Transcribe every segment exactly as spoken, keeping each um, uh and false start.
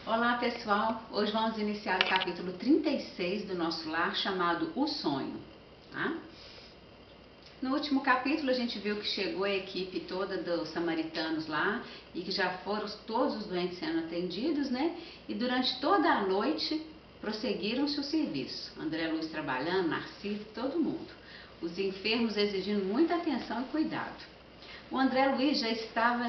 Olá pessoal, hoje vamos iniciar o capítulo trinta e seis do nosso lar chamado O Sonho. Tá? No último capítulo a gente viu que chegou a equipe toda dos samaritanos lá e que já foram todos os doentes sendo atendidos, né? E durante toda a noite prosseguiram-se o serviço. André Luiz trabalhando, Narciso, todo mundo. Os enfermos exigindo muita atenção e cuidado. O André Luiz já estava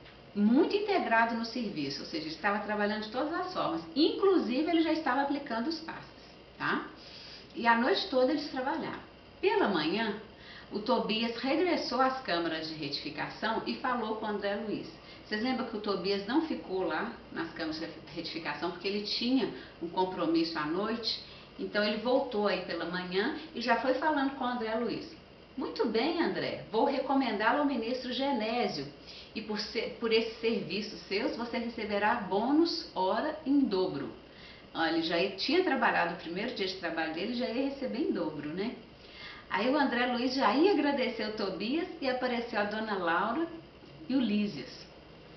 muito integrado no serviço, ou seja, ele estava trabalhando de todas as formas, inclusive ele já estava aplicando os passes, tá? E a noite toda eles trabalharam. Pela manhã, o Tobias regressou às câmaras de retificação e falou com o André Luiz. Vocês lembram que o Tobias não ficou lá nas câmaras de retificação porque ele tinha um compromisso à noite, então ele voltou aí pela manhã e já foi falando com o André Luiz. Muito bem, André, vou recomendá-lo ao ministro Genésio e por, ser, por esses serviços seus você receberá bônus hora em dobro. Olha, ele já tinha trabalhado o primeiro dia de trabalho dele, já ia receber em dobro, né? Aí o André Luiz já ia agradecer o Tobias e apareceu a dona Laura e o Lísias.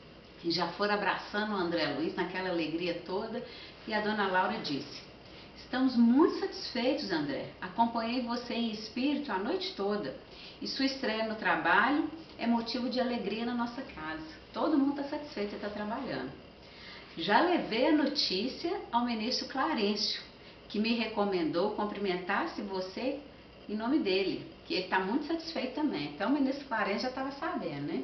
E já foram abraçando o André Luiz naquela alegria toda e a dona Laura disse: estamos muito satisfeitos, André. Acompanhei você em espírito a noite toda. E sua estreia no trabalho é motivo de alegria na nossa casa. Todo mundo está satisfeito de estar trabalhando. Já levei a notícia ao ministro Clarencio, que me recomendou cumprimentasse você em nome dele, que ele está muito satisfeito também. Então o ministro Clarencio já estava sabendo, né?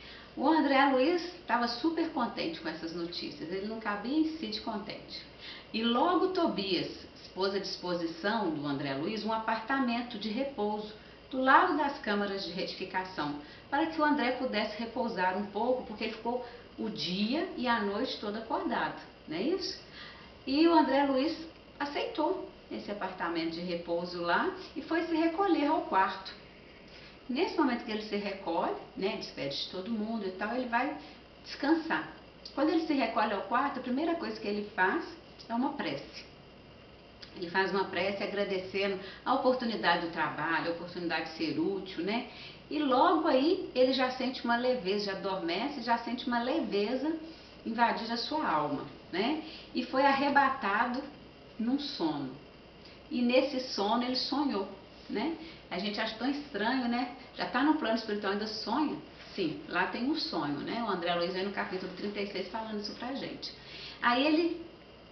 O André Luiz estava super contente com essas notícias, ele não cabia em si de contente. E logo Tobias pôs à disposição do André Luiz um apartamento de repouso do lado das câmaras de retificação, para que o André pudesse repousar um pouco, porque ele ficou o dia e a noite toda acordado, não é isso? E o André Luiz aceitou esse apartamento de repouso lá e foi se recolher ao quarto. Nesse momento que ele se recolhe, né, despede de todo mundo e tal, ele vai descansar. Quando ele se recolhe ao quarto, a primeira coisa que ele faz é uma prece. Ele faz uma prece agradecendo a oportunidade do trabalho, a oportunidade de ser útil, né? E logo aí ele já sente uma leveza, já adormece, já sente uma leveza invadir a sua alma, né? E foi arrebatado num sono. E nesse sono ele sonhou, né? A gente acha tão estranho, né? Já está no plano espiritual, ainda sonha? Sim, lá tem um sonho, né? O André Luiz aí no capítulo trinta e seis falando isso pra gente. Aí ele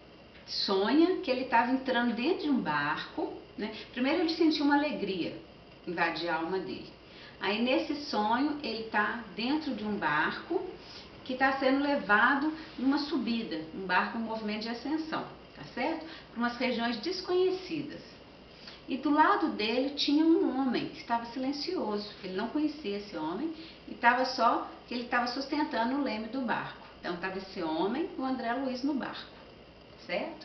sonha que ele estava entrando dentro de um barco, né? Primeiro ele sentiu uma alegria invadir a alma dele. Aí nesse sonho ele está dentro de um barco que está sendo levado numa subida, um barco em movimento de ascensão, tá certo? Para umas regiões desconhecidas. E do lado dele tinha um homem que estava silencioso, ele não conhecia esse homem e estava só que ele estava sustentando o leme do barco. Então estava esse homem e o André Luiz no barco. Certo?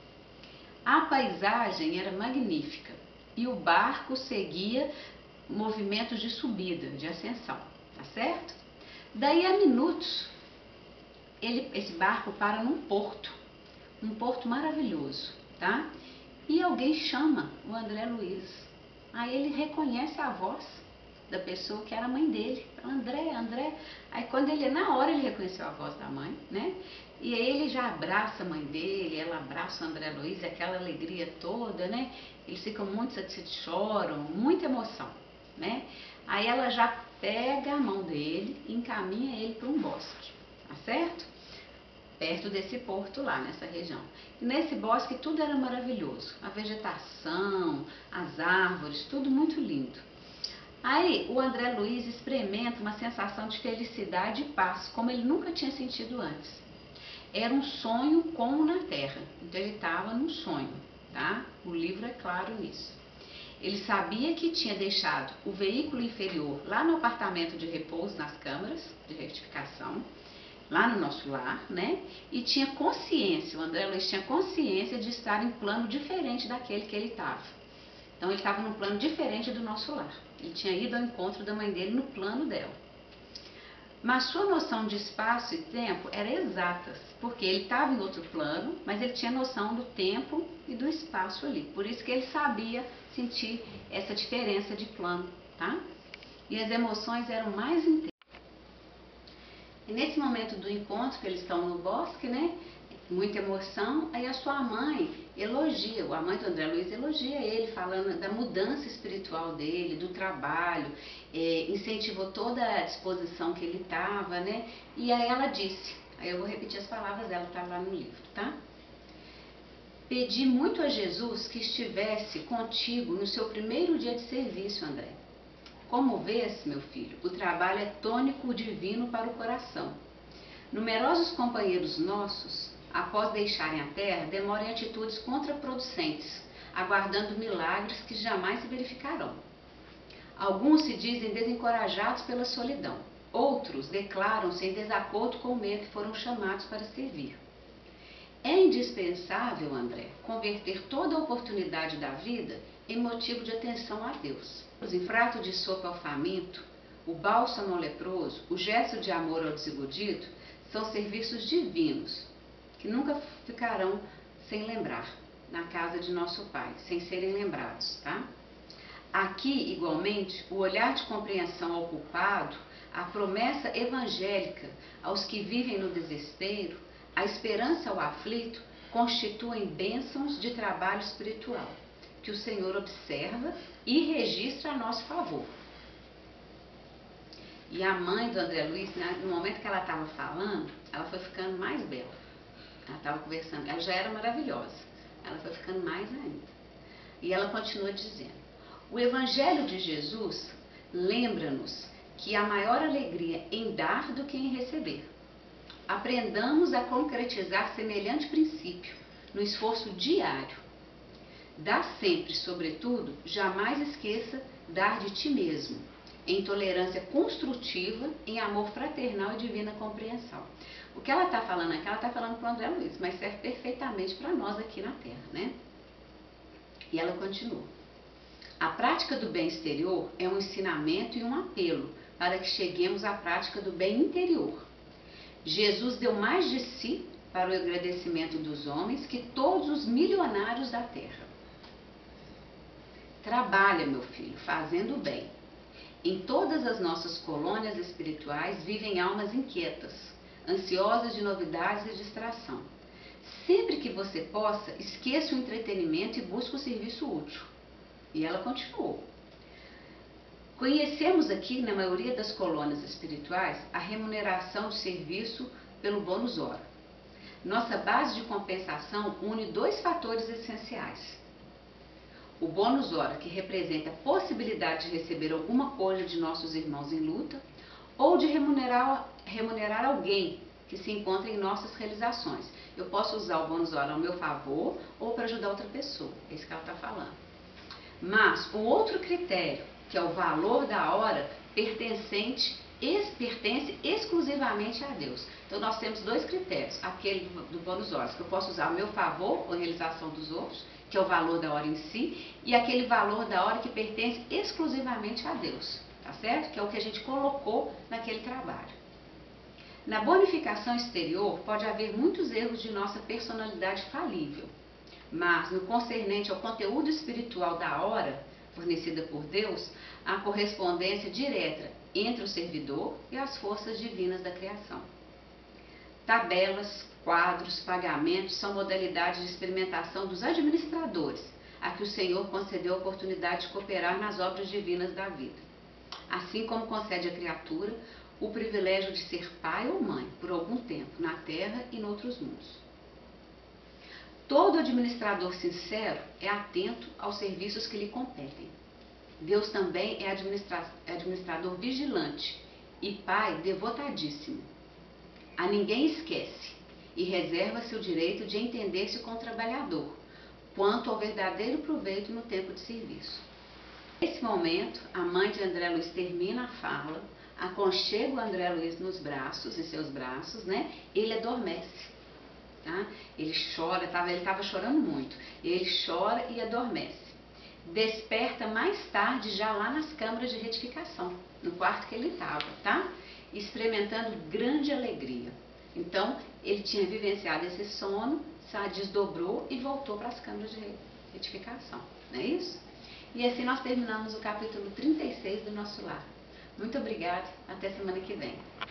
A paisagem era magnífica e o barco seguia movimentos de subida, de ascensão, tá certo? Daí a minutos, ele, esse barco para num porto, um porto maravilhoso, tá? E alguém chama o André Luiz. Aí ele reconhece a voz da pessoa que era a mãe dele. André, André. Aí quando ele, na hora ele reconheceu a voz da mãe, né? E aí ele já abraça a mãe dele, ela abraça o André Luiz, aquela alegria toda, né? Eles ficam muito satisfeitos, choram, muita emoção, né? Aí ela já pega a mão dele e encaminha ele para um bosque, tá certo? Perto desse porto lá, nessa região. E nesse bosque tudo era maravilhoso, a vegetação, as árvores, tudo muito lindo. Aí o André Luiz experimenta uma sensação de felicidade e paz, como ele nunca tinha sentido antes. Era um sonho como na terra, então ele estava num sonho, tá? O livro é claro nisso. Ele sabia que tinha deixado o veículo inferior lá no apartamento de repouso, nas câmaras de retificação, lá no nosso lar, né? E tinha consciência, o André Luiz tinha consciência de estar em plano diferente daquele que ele estava. Então ele estava num plano diferente do nosso lar. Ele tinha ido ao encontro da mãe dele no plano dela. Mas sua noção de espaço e tempo era exatas, porque ele estava em outro plano, mas ele tinha noção do tempo e do espaço ali. Por isso que ele sabia sentir essa diferença de plano, tá? E as emoções eram mais intensas. E nesse momento do encontro, que eles estão no bosque, né? muita emoção, aí a sua mãe elogia, a mãe do André Luiz elogia ele, falando da mudança espiritual dele, do trabalho, é, incentivou toda a disposição que ele estava, né? E aí ela disse, aí eu vou repetir as palavras dela, tá lá no livro, tá? Pedi muito a Jesus que estivesse contigo no seu primeiro dia de serviço, André. Como vês, meu filho, o trabalho é tônico divino para o coração. Numerosos companheiros nossos, após deixarem a terra, demoram em atitudes contraproducentes, aguardando milagres que jamais se verificarão. Alguns se dizem desencorajados pela solidão, outros declaram-se em desacordo com o meio que foram chamados para servir. É indispensável, André, converter toda a oportunidade da vida em motivo de atenção a Deus. Em prato de sopa ao faminto, o bálsamo ao leproso, o gesto de amor ao desiludido, são serviços divinos, que nunca ficarão sem lembrar na casa de nosso Pai, sem serem lembrados, tá? Aqui, igualmente, o olhar de compreensão ao culpado, a promessa evangélica aos que vivem no desespero, a esperança ao aflito, constituem bênçãos de trabalho espiritual, que o Senhor observa e registra a nosso favor. E a mãe do André Luiz, no momento que ela estava falando, ela foi ficando mais bela. Ela estava conversando, ela já era maravilhosa, ela foi ficando mais ainda. E ela continua dizendo, o Evangelho de Jesus lembra-nos que há maior alegria em dar do que em receber. Aprendamos a concretizar semelhante princípio no esforço diário. Dá sempre, sobretudo, jamais esqueça dar de ti mesmo, em tolerância construtiva, em amor fraternal e divina compreensão. O que ela está falando aqui, ela está falando para o André Luiz, mas serve perfeitamente para nós aqui na Terra, né? E ela continua. A prática do bem exterior é um ensinamento e um apelo para que cheguemos à prática do bem interior. Jesus deu mais de si para o agradecimento dos homens que todos os milionários da terra. Trabalha, meu filho, fazendo o bem. Em todas as nossas colônias espirituais vivem almas inquietas, ansiosas de novidades e distração. Sempre que você possa, esqueça o entretenimento e busque o serviço útil. E ela continuou. Conhecemos aqui, na maioria das colônias espirituais, a remuneração de serviço pelo bônus hora. Nossa base de compensação une dois fatores essenciais. O bônus hora, que representa a possibilidade de receber alguma coisa de nossos irmãos em luta, ou de remunerar, remunerar alguém que se encontra em nossas realizações. Eu posso usar o bônus hora ao meu favor ou para ajudar outra pessoa. É isso que ela está falando. Mas o outro critério, que é o valor da hora, pertencente, ex, pertence exclusivamente a Deus. Então nós temos dois critérios, aquele do, do bônus horas, que eu posso usar ao meu favor ou em realização dos outros, que é o valor da hora em si, e aquele valor da hora que pertence exclusivamente a Deus, tá certo? Que é o que a gente colocou naquele trabalho. Na bonificação exterior pode haver muitos erros de nossa personalidade falível, mas no concernente ao conteúdo espiritual da hora, fornecida por Deus, há correspondência direta entre o servidor e as forças divinas da criação. Tabelas, quadros, pagamentos são modalidades de experimentação dos administradores, a que o Senhor concedeu a oportunidade de cooperar nas obras divinas da vida. Assim como concede à criatura o privilégio de ser pai ou mãe por algum tempo na terra e noutros mundos. Todo administrador sincero é atento aos serviços que lhe competem. Deus também é administra- administrador vigilante e pai devotadíssimo. A ninguém esquece e reserva-se o direito de entender-se com o trabalhador, quanto ao verdadeiro proveito no tempo de serviço. Nesse momento, a mãe de André Luiz termina a fala, aconchega o André Luiz nos braços, em seus braços, né? Ele adormece. Tá? Ele chora, tava, ele estava chorando muito. Ele chora e adormece. Desperta mais tarde, já lá nas câmaras de retificação, no quarto que ele estava, tá? Experimentando grande alegria. Então, ele tinha vivenciado esse sono, desdobrou e voltou para as câmaras de retificação. Não é isso? E assim nós terminamos o capítulo trinta e seis do nosso lar. Muito obrigada, até semana que vem.